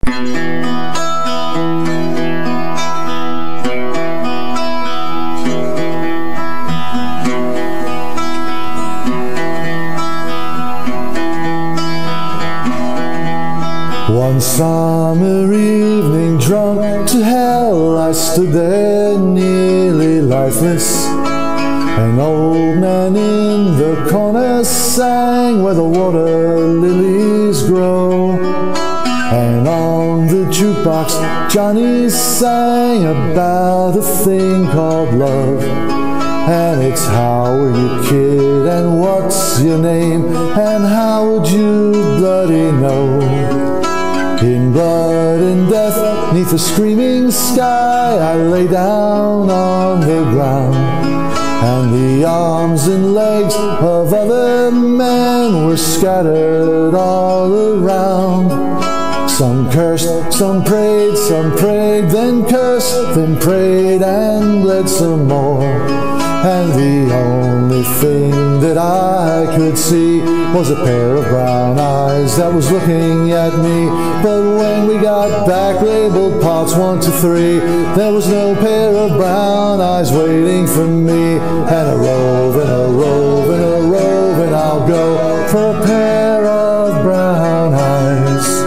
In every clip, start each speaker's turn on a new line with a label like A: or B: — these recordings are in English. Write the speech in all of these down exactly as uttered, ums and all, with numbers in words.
A: One summer evening, drunk to hell, I stood there nearly lifeless. An old man in the corner sang where the water lilies grow, and on the jukebox Johnny sang about a thing called love. And it's how are you, kid, and what's your name, and how would you bloody know? In blood and death, neath a screaming sky, I lay down on the ground, and the arms and legs of other men were scattered all around. Some cursed, some prayed, some prayed, then cursed, then prayed and bled some more. And the only thing that I could see was a pair of brown eyes that was looking at me. But when we got back labeled parts one to three, there was no pair of brown eyes waiting for me. And a roving, a roving, a roving, I'll go for a pair of brown eyes.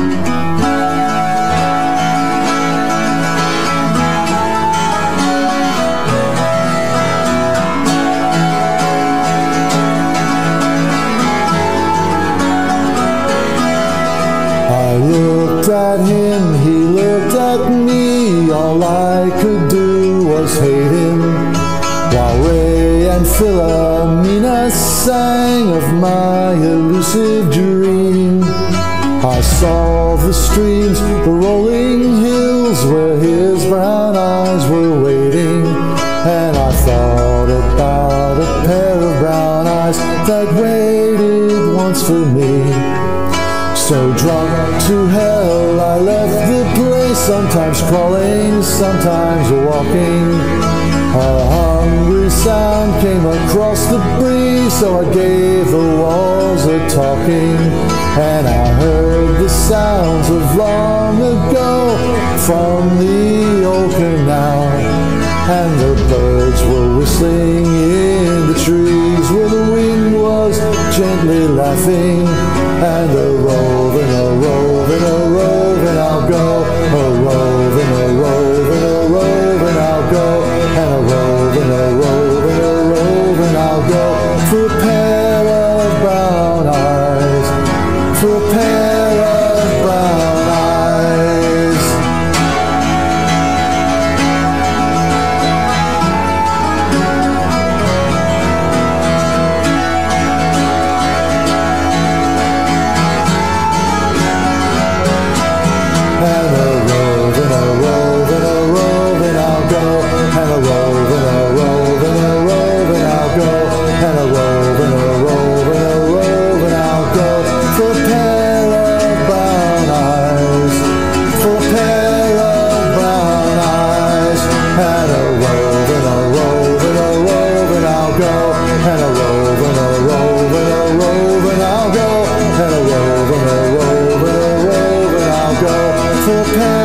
A: I looked at him, he looked at me, all I could do was hate him, while Ray and Philomena sang of my elusive dream. I saw the streams, the rolling hills where his brown eyes were waiting, and I thought about a pair of brown eyes that waited once for me. So drunk to hell, I left the place, sometimes crawling, sometimes walking. A hungry sound came across the breeze, so I gave the walls a talking. And I heard the sounds of long ago from the old canal, and the birds were whistling in the trees where the wind was gently laughing. And a roving, a roving, a roving, I'll go. A roving, a roving, a roving, I'll go. And a roving, a roving, a roving, I'll go for a pair of brown eyes, for a pair of brown eyes. And a roving, a roving, a roving, I'll go. And a roving, a roving, a roving, I'll go. And a roving, a roving, a roving, I'll go for a pair of brown eyes, for a pair of brown eyes. And a roving, a roving, a roving, I'll go. And a roving, a roving, a roving, I'll go. And a roving, a roving, a roving, I'll go for a pair